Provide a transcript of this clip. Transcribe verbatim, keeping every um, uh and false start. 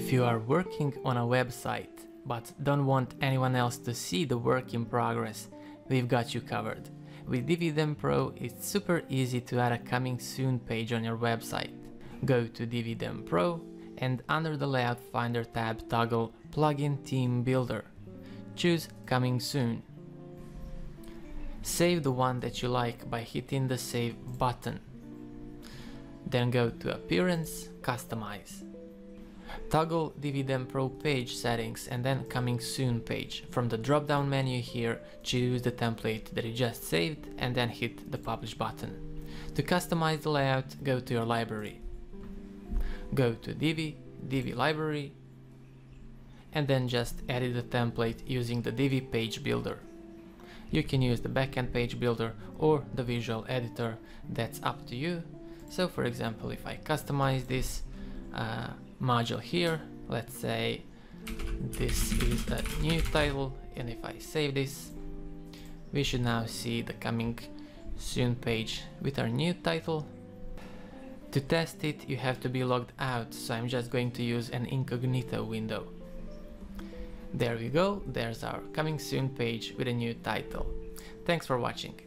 If you are working on a website but don't want anyone else to see the work in progress, we've got you covered. With Divi Den Pro, it's super easy to add a coming soon page on your website. Go to Divi Den Pro and under the Layout Finder tab toggle Plugin Theme Builder. Choose Coming Soon. Save the one that you like by hitting the Save button. Then go to Appearance, Customize. Toggle Divi Den Pro Page Settings and then Coming Soon page. From the drop-down menu here, choose the template that you just saved and then hit the Publish button. To customize the layout, go to your library. Go to Divi, Divi Library, and then just edit the template using the Divi Page Builder. You can use the backend page builder or the visual editor, that's up to you. So for example, if I customize this uh, module here, let's say this is a new title, and if I save this, we should now see the Coming Soon page with our new title. To test it, you have to be logged out, so I'm just going to use an incognito window. There we go, there's our Coming Soon page with a new title. Thanks for watching.